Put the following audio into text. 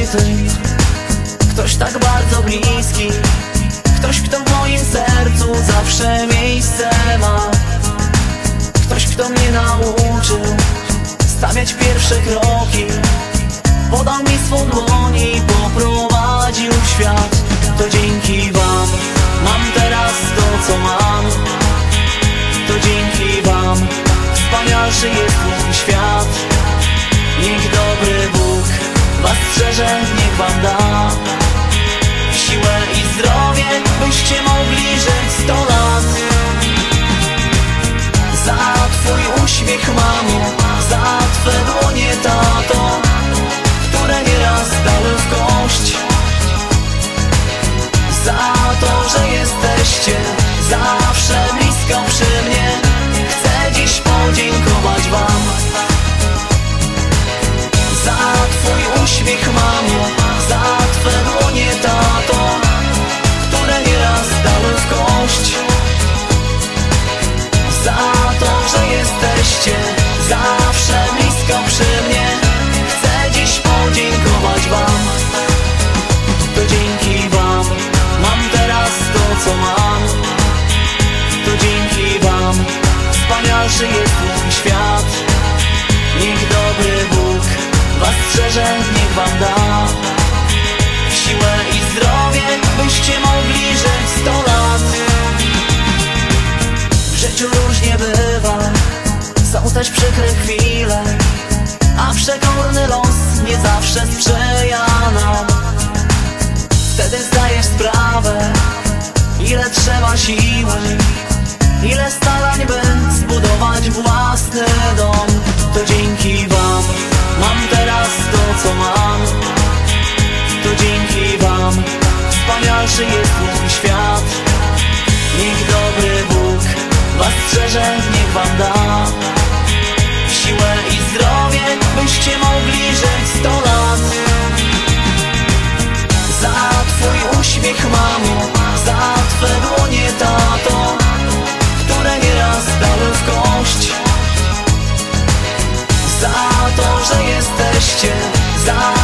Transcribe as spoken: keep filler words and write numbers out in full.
ty, ktoś tak bardzo bliski, ktoś, kto w moim sercu zawsze miejsce ma, ktoś, kto mnie nauczył stawiać pierwsze kroki, podał mi swą dłoń i poprowadził w świat. To dzięki wam mam teraz to, co mam. To dzięki wam wspanialszy jest mój świat. Niech dobry Bóg was strzeże, niech wam da siłę i zdrowie, byście mogli żyć sto lat. Za twój uśmiech, mamo, za twe dłonie, tato, które nieraz dały w kość. Za to, że jesteście zawsze blisko przy mnie, chcę dziś podziękować wam. Za twój uśmiech, mamo, za twe dłonie, tato, które nieraz dały w kość. Za to, że jesteście zawsze blisko przy mnie, chcę dziś podziękować wam. To dzięki wam mam teraz to, co mam. To dzięki wam wspanialszy jest mój świat. Niech dobry Bóg was strzeże, niech wam da siłę i zdrowie, byście mogli żyć sto lat. W życiu różnie bywa, są też przykre chwile, a przekorny los nie zawsze sprzyja nam. Wtedy zdajesz sprawę, ile trzeba siły, ile starań, by zbudować własny dom. To dzięki wam mam teraz to, co mam. To dzięki wam wspanialszy jest mój świat. Niech dobry Bóg was strzeże, niech wam da siłę i zdrowie, byście mogli żyć sto lat. Za twój uśmiech, mamo, za twe dłonie, tato, które nieraz dały w kość. Za to, że jesteście za